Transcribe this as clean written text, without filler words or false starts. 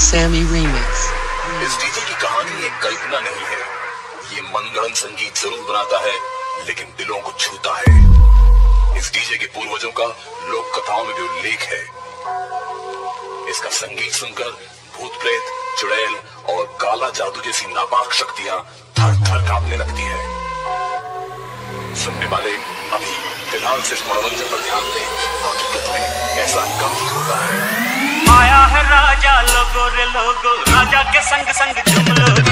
Sammy remix. इस DJ की कहानी एक कल्पना नहीं है। ये मनगढ़ंत संगीत जरूर बनाता है, लेकिन दिलों को छूता है। इस डीजे के पूर्वजों का लोक कथाओं में भी उल्लेख है। इसका संगीत सुनकर भूत प्रेत, चुड़ैल और काला जादू जैसी नापाक शक्तियां थर थर कांपने लगती है। सुनने वाले अभी फिलहाल सिर्फ मनोरंजन पर ध्यान दें। हकीकत में ऐसा कम ही होता है। आया है राजा लोगो रे लोगो, राजा के संग संग झूम लो।